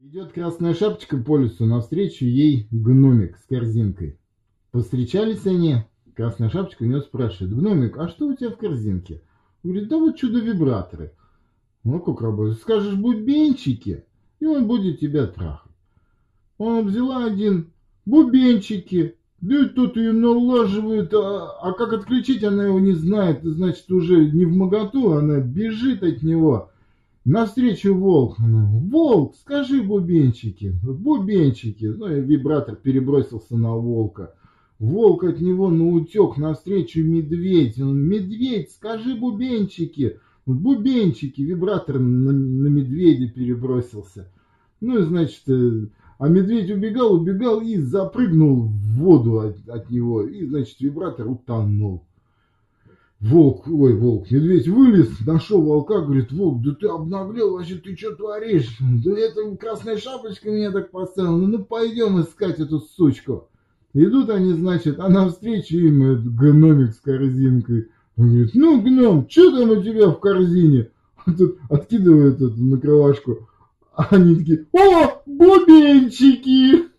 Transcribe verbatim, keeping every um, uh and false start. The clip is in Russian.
Идет красная шапочка по лесу, навстречу ей гномик с корзинкой. Повстречались они, красная шапочка у него спрашивает: гномик, а что у тебя в корзинке? Говорит: да вот чудо-вибраторы. Ну как работает? Скажешь бубенчики, и он будет тебя трахать. Он взяла один: бубенчики, да и тут ее налаживает, а, а как отключить она его не знает, значит уже не вмоготу, она бежит от него. Навстречу волк. Волк, скажи бубенчики, бубенчики. Ну и вибратор перебросился на волка. Волк от него наутек, навстречу медведь. Он: медведь, скажи бубенчики, бубенчики. Вибратор на, на медведя перебросился. Ну и значит, а медведь убегал, убегал и запрыгнул в воду от, от него. И значит, вибратор утонул. Волк, ой, волк, медведь вылез, нашел волка, говорит: волк, да ты обнаглел, вообще ты что творишь? Да это красная шапочка меня так поставила, ну, ну пойдем искать эту сучку. Идут они, значит, а навстречу им этот гномик с корзинкой. Он говорит: ну, гном, что там у тебя в корзине? Он тут откидывает эту накрывашку, а они такие: о, бубенчики!